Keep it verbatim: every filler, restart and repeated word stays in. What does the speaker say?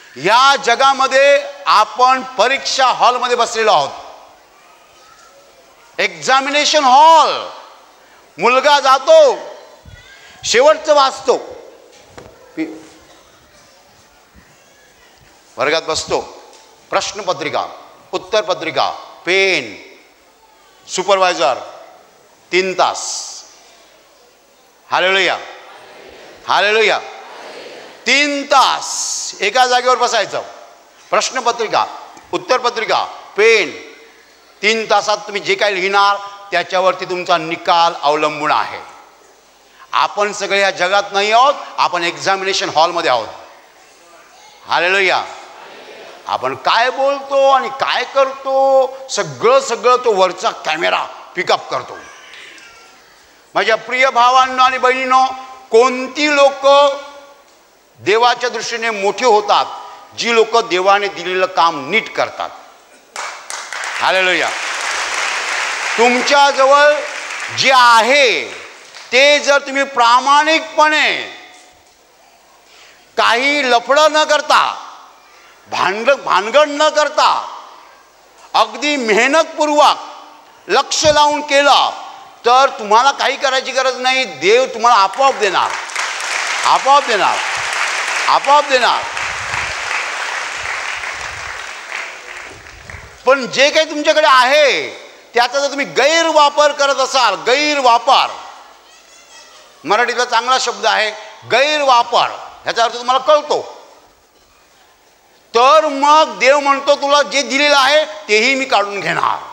या जगामध्ये आपण परीक्षा हॉलमध्ये बसलेलो आहोत. Examination hall. मुलगा जातो, शेवटचं वाचतो, वर्गात बसतो, प्रश्नपत्रिका, उत्तरपत्रिका, पेन, सुपरवायझर, तीन तास. Hallelujah, hallelujah. तीन तास एका जागेवर बसायचं. प्रश्नपत्रिका, उत्तरपत्रिका, पेन. तीन तासात तुम्ही जे काही लिहिणार त्याच्यावरती तुमचा निकाल अवलंबून आहे. आपण सगळे या जगात नाही आहोत, आपण एक्झामिनेशन हॉलमध्ये आहोत. हालेलुया. आपण काय बोलतो आणि काय करतो सगळं सगळं तो वरचा कॅमेरा पिकअप करतो. माझ्या प्रिय भावांनो आणि बहिणींनो, कोणती लोक देवाच्या दृष्टीने मोठी होतात? जी लोक देवाने दिलेलं काम नीट करतात. हालेलुया. तुमच्याजवळ जे आहे ते जर तुम्ही प्रामाणिकपणे, काही लफडं न करता, भांड भानगड न करता, अगदी मेहनतपूर्वक लक्ष लावून केलं तर तुम्हाला काही करायची गरज नाही. देव तुम्हाला आपोआप देणार, आपोआप देणार, आपोआप देणार. पण जे काही तुमच्याकडे आहे त्याचा जर तुम्ही गैरवापर करत असाल, गैरवापर, मराठीतला चांगला शब्द आहे गैरवापर, ह्याचा अर्थ तुम्हाला कळतो, तर मग देव म्हणतो तुला जे दिलेलं आहे तेही मी काढून घेणार.